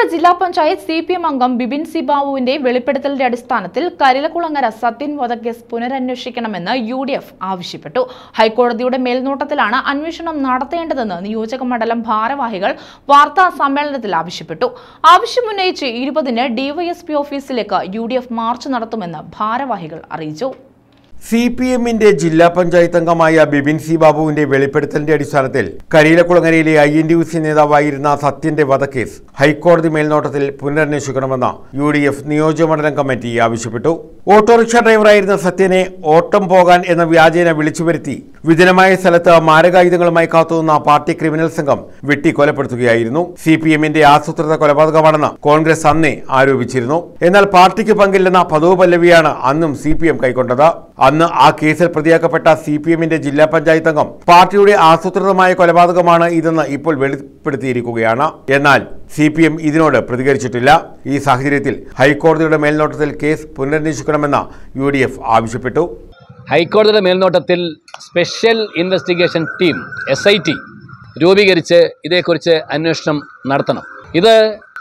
ജില്ലാ പഞ്ചായത്ത് CPM അംഗം Bibin C ബാബുവിന്റെ വെളിപ്പെടുത്തലിന്റെ അടിസ്ഥാനത്തിൽ കരിലക്കുളങ്ങര സത്യൻ വധക്കേസ് പുനരന്വേഷിക്കണമെന്ന് UDF ആവശ്യപ്പെട്ടു. ഹൈക്കോടതിയുടെ മേൽനോട്ടത്തിലാണ് അന്വേഷണം നടത്തേണ്ടതെന്ന് നിയോജക മണ്ഡലം ഭാരവാഹികൾ വാർത്താ സമ്മേളനത്തിൽ ആവശ്യപ്പെട്ടു. ആവശ്യമുന്നയിച്ച് 20-ന് DYSP ഓഫീസിലേക്ക് UDF മാർച്ച് നടത്തുമെന്ന് ഭാരവാഹികൾ അറിയിച്ചു. CPM-ന്റെ ജില്ലാ പഞ്ചായത്ത് അംഗമായ ബിബിൻ സി ബാബുവിന്റെ വെളിപ്പെടുത്തലിന്റെ അടിസ്ഥാനത്തിൽ കരിയിലക്കുളങ്ങരയിലെ INTUC നേതാവായിരുന്ന സത്യന്റെ വധക്കേസ് ഹൈക്കോടതി മേൽനോട്ടത്തിൽ പുനരന്വേഷിക്കണമെന്ന് UDF നിയോജകമണ്ഡലം കമ്മിറ്റി ആവശ്യപ്പെട്ടു. ഓട്ടോറിക്ഷ ഡ്രൈവറായിരുന്ന സത്യനെ ഓട്ടം പോകാൻ എന്ന വ്യാജേന വിളിച്ചുവരുത്തി വിജനമായ സ്ഥലത്ത് മാരകായുധങ്ങളുമായി കാത്തുനിന്ന പാർട്ടി ക്രിമിനൽ സംഘം വെട്ടിക്കൊലപ്പെടുത്തുകയായിരുന്നു. CPM-ന്റെ ആസൂത്രിത കൊലപാതകമാണെന്ന് കോൺഗ്രസ് അന്നേ ആരോപിച്ചിരുന്നു. എന്നാൽ പാർട്ടിക്ക് പങ്കില്ലെന്ന പതിവ് പല്ലവിയാണ് അന്നും CPM കൈക്കൊണ്ടത്. അന്ന് ആ കേസിൽ പ്രതിയാക്കപ്പെട്ട CPM-ന്റെ ജില്ലാ പഞ്ചായത്ത് അംഗം പാർട്ടിയുടെ ആസൂത്രിതമായ കൊലപാതകമാണ് ഇതെന്ന് ഇപ്പോൾ വെളിപ്പെടുത്തിയിരിക്കുകയാണ്. എന്നാൽ CPM ഇതിനോട് പ്രതികരിച്ചിട്ടില്ല. ഈ സാഹചര്യത്തിൽ ഹൈക്കോടതിയുടെ മേൽനോട്ടത്തിൽ കേസ് പുനരന്വേഷിക്കണമെന്ന് UDF ആവശ്യപ്പെട്ടു. ഹൈക്കോടതിയുടെ മേൽനോട്ടത്തിൽ സ്പെഷ്യൽ ഇൻവെസ്റ്റിഗേഷൻ ടീം SIT രൂപീകരിച്ച് ഇതേക്കുറിച്ച് അന്വേഷണം നടത്തണം. ഇത്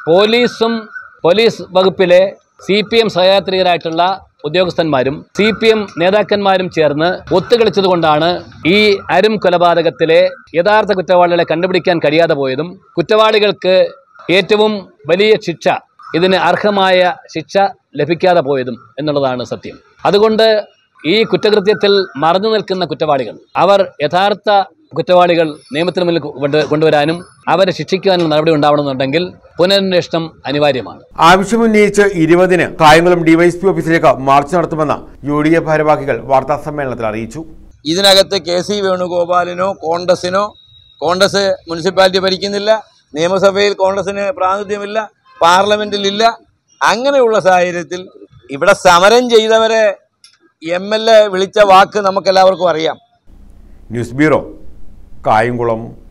പോലീസ് വകുപ്പിലെ CPM സഹയാത്രികരായിട്ടുള്ള ഉദ്യോഗസ്ഥന്മാരും CPM നേതാക്കന്മാരും ചേർന്ന് ഒത്തുകളിച്ചതുകൊണ്ടാണ് ഈ അരും കൊലപാതകത്തിലെ യഥാർത്ഥ കുറ്റവാളികളെ കണ്ടുപിടിക്കാൻ കഴിയാതെ പോയതും കുറ്റവാളികൾക്ക് ഏറ്റവും വലിയ ശിക്ഷ, ഇതിന് അർഹമായ ശിക്ഷ ലഭിക്കാതെ പോയതും എന്നുള്ളതാണ് സത്യം. അതുകൊണ്ട് ഈ കുറ്റകൃത്യത്തിൽ മറഞ്ഞു നിൽക്കുന്ന കുറ്റവാളികൾ, അവർ യഥാർത്ഥ കുറ്റവാളികൾ നിയമത്തിന് മുന്നിൽ കൊണ്ടുവരാനും അവരെ ശിക്ഷിക്കാനും നടപടി ഉണ്ടാവണമെന്നുണ്ടെങ്കിൽ പുനരന്വേഷണം അനിവാര്യമാണ്. ആവശ്യമുന്നയിച്ച് 20-ന് കായംകുളം DYSP ഓഫീസിലേക്ക് മാർച്ച് നടത്തുമെന്ന് UDF ഭാരവാഹികൾ വാർത്താ സമ്മേളനത്തിൽ അറിയിച്ചു. ഇതിനകത്ത് KC വേണുഗോപാലിനോ കോൺഗ്രസ് മുനിസിപ്പാലിറ്റി ഭരിക്കുന്നില്ല, നിയമസഭയിൽ കോൺഗ്രസിന് പ്രാതിനിധ്യമില്ല, പാർലമെന്റിലില്ല. അങ്ങനെയുള്ള സാഹചര്യത്തിൽ ഇവിടെ സമരം ചെയ്തവരെ MLA വിളിച്ച വാക്ക് നമുക്കെല്ലാവർക്കും അറിയാം. News bureau, Kayamkulam.